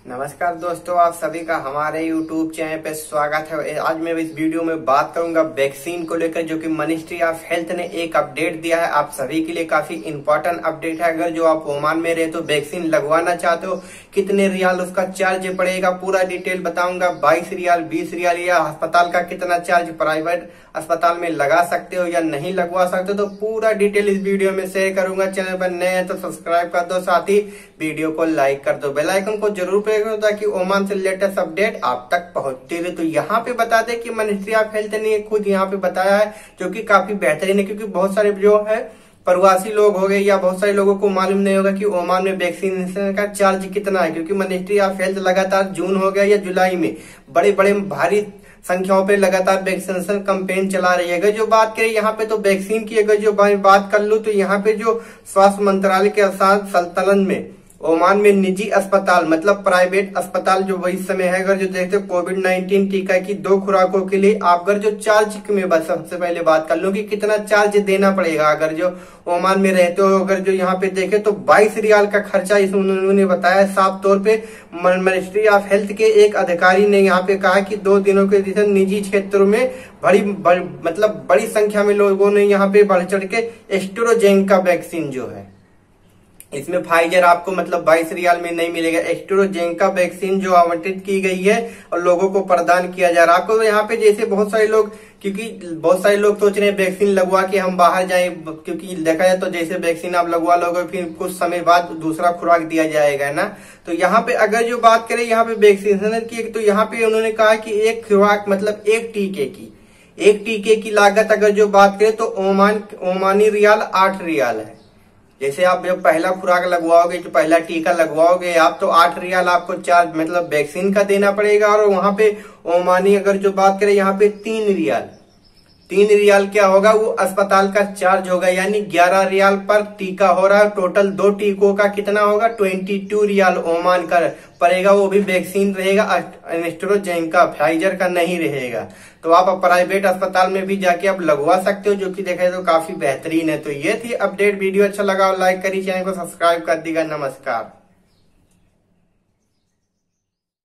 नमस्कार दोस्तों, आप सभी का हमारे YouTube चैनल पे स्वागत है। आज मैं इस वीडियो में बात करूंगा वैक्सीन को लेकर, जो कि मिनिस्ट्री ऑफ हेल्थ ने एक अपडेट दिया है। आप सभी के लिए काफी इंपॉर्टेंट अपडेट है। अगर जो आप ओमान में रहे तो वैक्सीन लगवाना चाहते हो, कितने रियाल उसका चार्ज पड़ेगा, पूरा डिटेल बताऊंगा। 22 रियाल, 20 रियाल, या अस्पताल का कितना चार्ज प्राइवेट अस्पताल में लगा सकते हो या नहीं लगवा सकते, तो पूरा डिटेल इस वीडियो में शेयर करूंगा। चैनल पर नए हैं तो सब्सक्राइब कर दो, साथ ही वीडियो को लाइक कर दो, बेल आइकन को जरूर प्रेस करो ताकि ओमान से लेटेस्ट अपडेट आप तक पहुंचती रहे। तो यहाँ पे बता दें कि मिनिस्ट्री ऑफ हेल्थ ने खुद यहाँ पे बताया है, जो कि काफी बेहतरीन है, क्योंकि बहुत सारे जो है प्रवासी लोग हो गए या बहुत सारे लोगों को मालूम नहीं होगा कि ओमान में वैक्सीनेशन का चार्ज कितना है, क्योंकि मिनिस्ट्री ऑफ हेल्थ लगातार जून हो गया या जुलाई में बड़े बड़े भारी संख्याओं पे लगातार वैक्सीनेशन कैंपेन चला रही है। अगर जो बात करें यहाँ पे तो वैक्सीन की अगर जो बात कर लूं तो यहाँ पे जो स्वास्थ्य मंत्रालय के साथ सल्तनत में ओमान में निजी अस्पताल मतलब प्राइवेट अस्पताल जो वही समय है, अगर जो देखते हो कोविड-19 टीका की 2 खुराकों के लिए आप अगर जो चार्ज में बस सबसे पहले बात कर लूं कि कितना चार्ज देना पड़ेगा। अगर जो ओमान में रहते हो, अगर जो यहाँ पे देखे तो 22 रियाल का खर्चा इसमें उन्होंने बताया साफ तौर पे। मिनिस्ट्री ऑफ हेल्थ के एक अधिकारी ने यहाँ पे कहा कि 2 दिनों के दौरान निजी क्षेत्रों में बड़ी संख्या में लोगों ने यहाँ पे बढ़ चढ़ के एस्ट्राजेनेका वैक्सीन जो है, इसमें फाइजर आपको 22 रियाल में नहीं मिलेगा। एस्ट्राजेनेका वैक्सीन जो आवंटित की गई है और लोगों को प्रदान किया जा रहा है। आपको तो यहाँ पे जैसे बहुत सारे लोग, क्योंकि बहुत सारे लोग सोच रहे हैं वैक्सीन लगवा के हम बाहर जाएं, क्योंकि देखा जाए तो जैसे वैक्सीन आप लगवा लोगे फिर कुछ समय बाद दूसरा खुराक दिया जाएगा ना। तो यहाँ पे अगर जो बात करें यहाँ पे वैक्सीनेशन की, तो यहाँ पे उन्होंने कहा कि एक खुराक एक टीके की लागत अगर जो बात करें तो ओमानी रियाल 8 रियाल है। जैसे आप जब पहला खुराक लगवाओगे, जो पहला टीका लगवाओगे आप, तो 8 रियाल आपको चार्ज वैक्सीन का देना पड़ेगा। और वहां पे ओमानी अगर जो बात करें यहाँ पे 3 रियाल क्या होगा, वो अस्पताल का चार्ज होगा, यानी 11 रियाल पर टीका हो रहा है। टोटल 2 टीकों का कितना होगा, 22 रियाल ओमान का पड़ेगा। वो भी वैक्सीन रहेगा, एस्ट्राजेनेका फाइजर का नहीं रहेगा। तो आप प्राइवेट अस्पताल में भी जाके आप लगवा सकते हो, जो कि देखे तो काफी बेहतरीन है। तो ये थी अपडेट। वीडियो अच्छा लगा लाइक करिए, चैनल को सब्सक्राइब कर दीजिएगा। नमस्कार।